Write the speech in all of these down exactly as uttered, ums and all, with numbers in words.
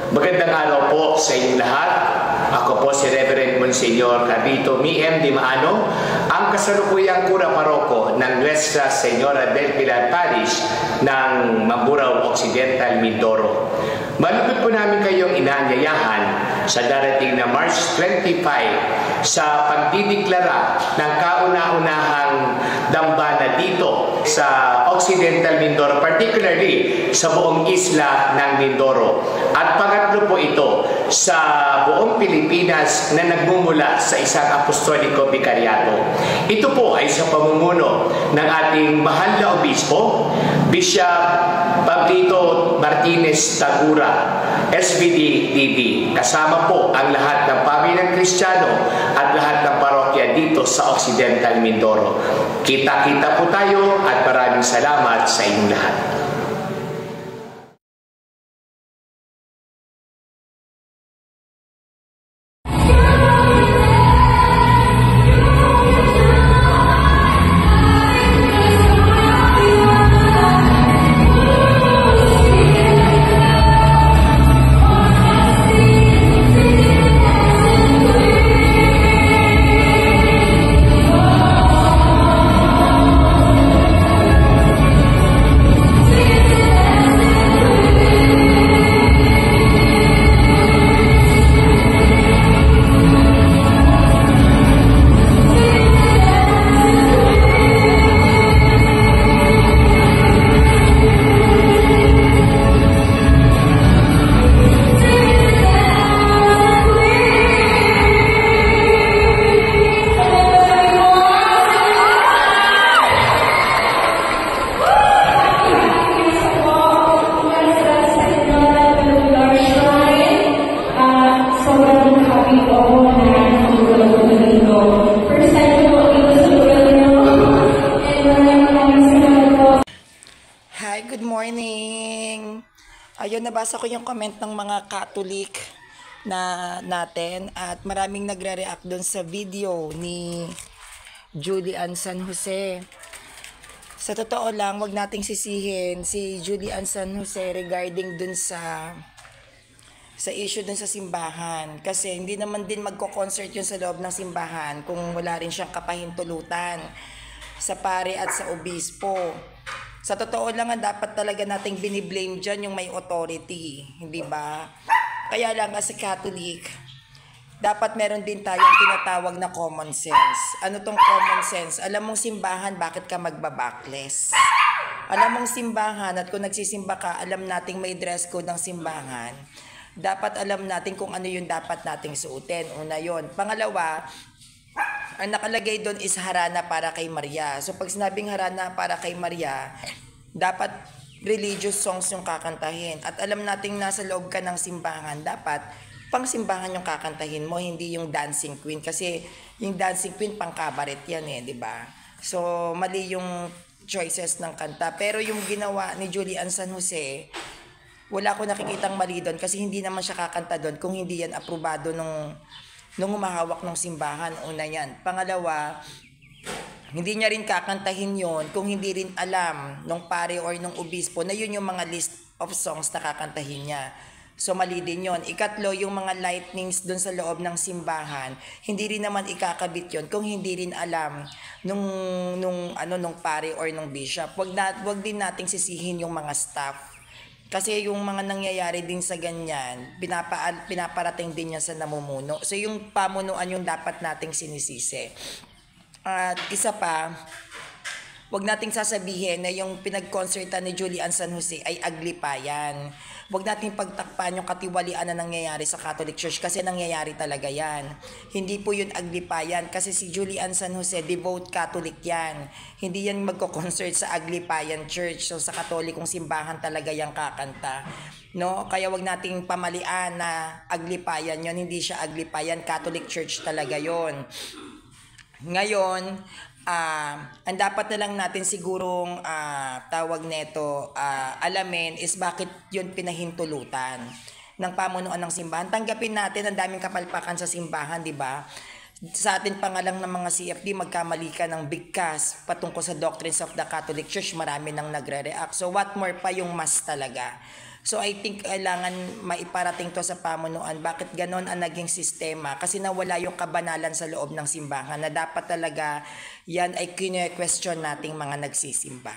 Magandang araw po sa inyong lahat. Ako po si Reverend Monsignor Carlito Mi M. Di Maano, ang kasalukuyang kura paroko ng Nuestra Señora del Pilar Parish ng Mamburao Occidental, Mindoro. Malugod po namin kayong inaanyayahan sa darating na March twenty-five sa pagdideklara ng kauna-unahang dambana dito sa Occidental Mindoro, particularly sa buong isla ng Mindoro. At pangatlo po ito sa buong Pilipinas na nagmumula sa isang apostoliko bikaryato. Ito po ay sa pamumuno ng ating mahal na obispo, Bishop Pablito Martinez Tagura, S V D D D. Kasama po ang lahat ng pamilyang Kristiyano at lahat ng parokya dito sa Occidental Mindoro. Kita-kita po tayo at maraming salamat sa inyong lahat. Ayun, nabasa ko yung comment ng mga Catholic na natin at maraming nagre-react doon sa video ni Julian San Jose. Sa totoo lang, wag nating sisihin si Julian San Jose regarding dun sa sa issue dun sa simbahan. Kasi hindi naman din magko-concert yun sa loob ng simbahan kung wala rin siyang kapahintulutan sa pare at sa obispo. Sa totoo lang, dapat talaga nating biniblame dyan yung may authority, hindi ba? Kaya lang, as a Catholic, dapat meron din tayong tinatawag na common sense. Ano tong common sense? Alam mong simbahan, bakit ka magbabackless? Alam mong simbahan, at kung nagsisimba ka, alam nating may dress code ng simbahan. Dapat alam natin kung ano yung dapat nating suotin. Una yun. Pangalawa, ang nakalagay doon is harana para kay Maria. So pag sinabing harana para kay Maria, dapat religious songs yung kakantahin. At alam nating nasa loob ka ng simbahan, dapat pang simbahan yung kakantahin mo, hindi yung dancing queen. Kasi yung dancing queen pang cabaret yan eh, di ba? So mali yung choices ng kanta. Pero yung ginawa ni Julian San Jose, wala ko nakikitang mali doon kasi hindi naman siya kakanta doon kung hindi yan aprobado nung nung humahawak ng simbahan. Una yan. Pangalawa, hindi niya rin kakantahin yon kung hindi rin alam nung pare or nung obispo na yun yung mga list of songs na kakantahin niya. So mali din yun. Ikatlo, yung mga lightnings dun sa loob ng simbahan, hindi rin naman ikakabit yon kung hindi rin alam nung, nung, ano, nung pare or nung bishop. Wag, na, wag din nating sisihin yung mga staff. Kasi yung mga nangyayari din sa ganyan, pinapa, pinaparating din niya sa namumuno. So yung pamunuan yung dapat nating sinisisi. At isa pa, wag nating sasabihin na yung pinag-concertan ni Julian San Jose ay aglipayan. Wag nating pagtakpan yung katiwalian na nangyayari sa Catholic Church kasi nangyayari talaga yan. Hindi po yun aglipayan kasi si Julian San Jose, devout Catholic yan. Hindi yan magko-concert sa Aglipayan Church. So sa Katolikong simbahan talaga yung kakanta. No? Kaya wag nating pamalian na aglipayan yun. Hindi siya aglipayan. Catholic Church talaga yon. Ngayon, Uh, ang dapat na lang natin sigurong uh, tawag neto uh, alamin is bakit yun pinahintulutan ng pamunuan ng simbahan. Tanggapin natin ang daming kapalpakan sa simbahan, di ba? Sa atin pa nga lang ng mga C F D, magkamali ka ng bigkas patungkol sa doctrines of the Catholic Church, marami nang nagre-react. So what more pa yung mass talaga? So I think kailangan maiparating to sa pamunuan. Bakit ganon ang naging sistema? Kasi nawala yung kabanalan sa loob ng simbahan na dapat talaga yan ay kine-question nating mga nagsisimba.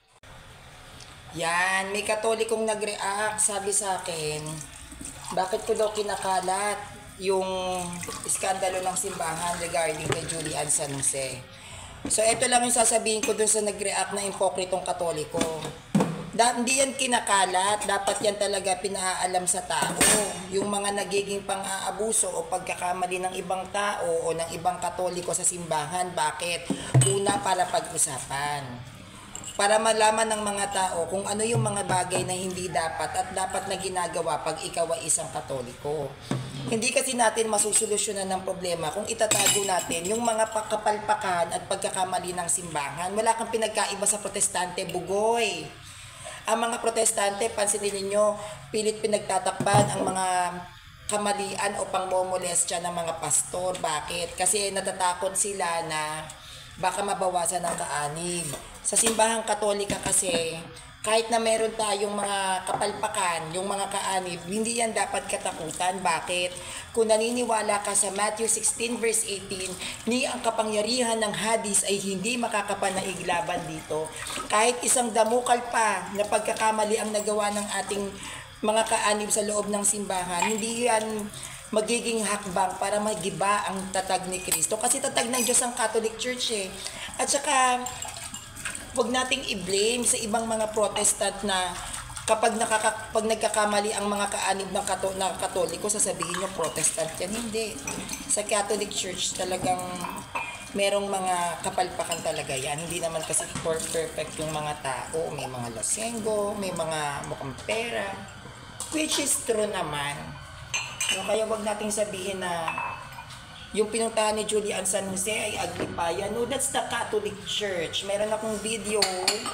Yan, may katolikong nag-react, sabi sa akin, bakit ko daw kinakalat yung iskandalo ng simbahan regarding kay Julian San Jose. So ito lang yung sasabihin ko dun sa nag-react na impokritong katoliko. Da, hindi yan kinakalat, dapat yan talaga pinaalam sa tao. Yung mga nagiging pang-aabuso o pagkakamali ng ibang tao o ng ibang katoliko sa simbahan, bakit? Una, para pag-usapan. Para malaman ng mga tao kung ano yung mga bagay na hindi dapat at dapat na ginagawa pag ikaw ay isang katoliko. Hindi kasi natin masusolusyonan ng problema kung itatago natin yung mga kapalpakan at pagkakamali ng simbahan. Wala kang pinagkaiba sa protestante, bugoy. Ang mga protestante, pansinin ninyo, pilit pinagtatakpan ang mga kamalian o pangmomolestya ng mga pastor. Bakit? Kasi natatakot sila na baka mabawasan ng kaanib. Sa simbahang katolika kasi, kahit na meron tayong mga kapalpakan, yung mga kaanib, hindi yan dapat katakutan. Bakit? Kung naniniwala ka sa Matthew sixteen verse eighteen, ni ang kapangyarihan ng Hades ay hindi makakapanaig laban dito. Kahit isang damukal pa na pagkakamali ang nagawa ng ating mga kaanib sa loob ng simbahan, hindi yan magiging hakbang para magiba ang tatag ni Kristo. Kasi tatag ng Diyos ang Catholic Church eh. At saka, huwag nating i-blame sa ibang mga protestant na kapag nakaka, pag nagkakamali ang mga kaanib ng kato, na katoliko, sasabihin nyo protestant yan. Hindi. Sa Catholic Church talagang merong mga kapalpakan talaga yan. Hindi naman kasi perfect yung mga tao. May mga lasengo, may mga mukhang pera. Which is true naman. No, kaya wag nating sabihin na yung pinuntahan ni Julian San Jose ay Aglipayan. No, that's the Catholic Church. Meron akong video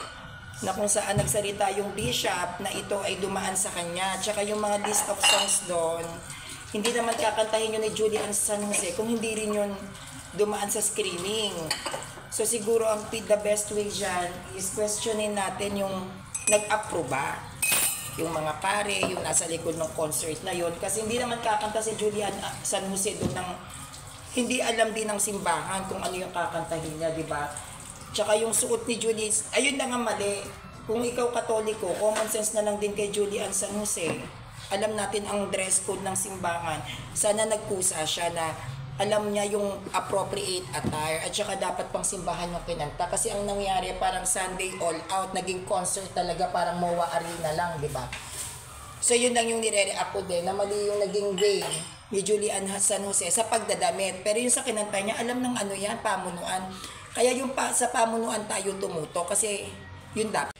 na kung saan nagsalita yung bishop na ito ay dumaan sa kanya. Tsaka yung mga list of songs doon, hindi naman kakantahin yun ni Julian San Jose kung hindi rin yun dumaan sa screening. So siguro ang the best way dyan is questionin natin yung nag-approve ba. Yung mga pare, yung nasa likod ng concert na yun. Kasi hindi naman kakanta si Julian San Jose doon ng hindi alam din ng simbahan kung ano yung kakantahin niya, di ba? Tsaka yung suot ni Julian, ayun na nga mali. Kung ikaw katoliko, common sense na lang din kay Julian San Jose. Alam natin ang dress code ng simbahan. Sana nagkusa siya na alam niya yung appropriate attire at saka dapat pang simbahan yung kinanta. Kasi ang nangyari parang Sunday all out, naging concert talaga, parang M O A Arena lang, di ba? So yun lang yung nire-react ko din, na mali yung naging way ni Julian San Jose sa pagdadamit. Pero yung sa kinanta niya, alam ng ano yan, pamunuan. Kaya yung pa, sa pamunuan tayo tumuto kasi yun dapat.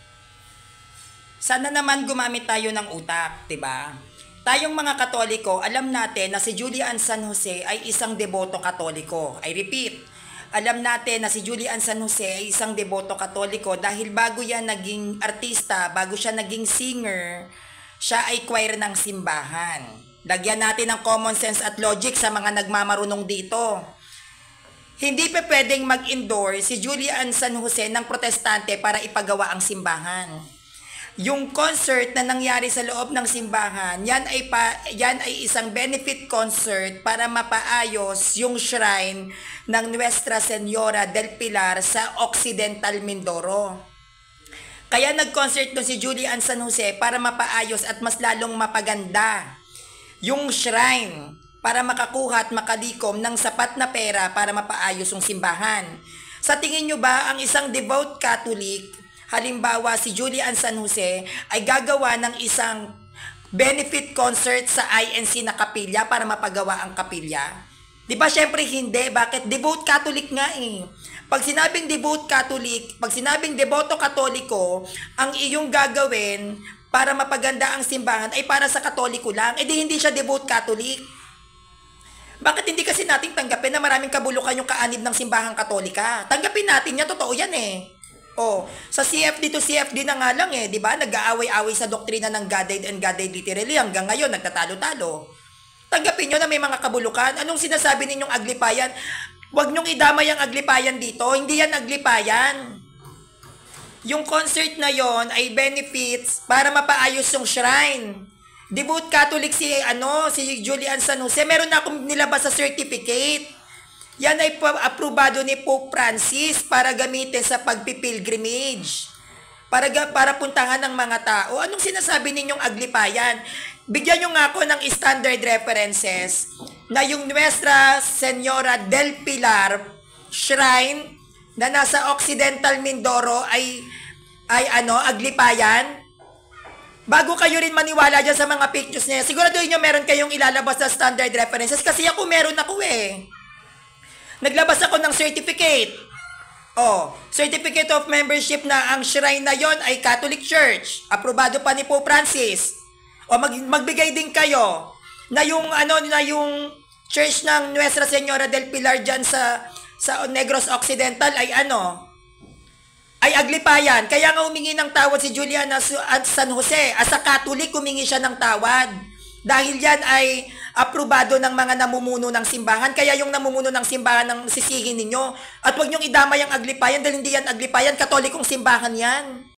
Sana naman gumamit tayo ng utak, di ba? Tayong mga Katoliko, alam natin na si Julian San Jose ay isang deboto Katoliko. I repeat, alam natin na si Julian San Jose ay isang deboto Katoliko dahil bago yan naging artista, bago siya naging singer, siya ay choir ng simbahan. Lagyan natin ng common sense at logic sa mga nagmamarunong dito. Hindi pa pwedeng mag-endorse si Julian San Jose ng protestante para ipagawa ang simbahan. Yung concert na nangyari sa loob ng simbahan, yan ay, pa, yan ay isang benefit concert para mapaayos yung shrine ng Nuestra Señora del Pilar sa Occidental Mindoro. Kaya nag-concert doon si Julian San Jose para mapaayos at mas lalong mapaganda yung shrine para makakuha at makalikom ng sapat na pera para mapaayos yung simbahan. Sa tingin nyo ba ang isang devout Catholic, halimbawa si Julian San Jose, ay gagawa ng isang benefit concert sa I N C na kapilya para mapagawa ang kapilya? Di ba syempre hindi? Bakit? Devout Catholic nga eh. Pag sinabing devout Catholic, pag sinabing deboto Katoliko, ang iyong gagawin para mapaganda ang simbahan ay para sa Katoliko lang, eh di hindi siya devout Catholic. Bakit hindi kasi natin tanggapin na maraming kabulukan yung kaanib ng simbahang Katolika? Tanggapin natin yan, totoo yan eh. Oh, sa C F D to C F D na nga lang eh, 'di ba? Nag-aaway-away sa doktrina ng Godhead and Godhead literally hanggang ngayon nagtatalo-talo. Tanggapin niyo na may mga kabulukan. Anong sinasabi ninyong aglipayan? Huwag niyong idamay ang aglipayan dito. Hindi yan aglipayan. yung concert na yon ay benefits para mapaayos yung shrine. Devout Catholic si ano si Julian San Jose, meron na akong nilabas sa certificate. Yan ay aprobado ni Pope Francis para gamitin sa pagpipilgrimage. Para para puntahan ng mga tao. Anong sinasabi ninyong aglipayan? Bigyan nyo nga ako ng standard references na yung Nuestra Señora del Pilar Shrine na nasa Occidental Mindoro ay ay ano, aglipayan. Bago kayo rin maniwala dyan sa mga pictures niya, siguraduhin nyo meron kayong ilalabas na standard references kasi ako meron ako eh. Naglabas ako ng certificate. Oh, certificate of membership na ang shrine na yon ay Catholic Church. Aprobado pa ni Pope Francis. O mag, magbigay din kayo na yung ano na yung church ng Nuestra Señora del Pilar diyan sa sa Negros Occidental ay ano? Ay aglipayan. Kaya nga humingi ng tawad si Juliana San Jose. As a Catholic, humingi siya ng tawad. Dahil yan ay aprobado ng mga namumuno ng simbahan. Kaya yung namumuno ng simbahan ng sisihin ninyo. At huwag niyong idamay ang aglipayan dahil hindi yan aglipayan. Katolikong simbahan yan.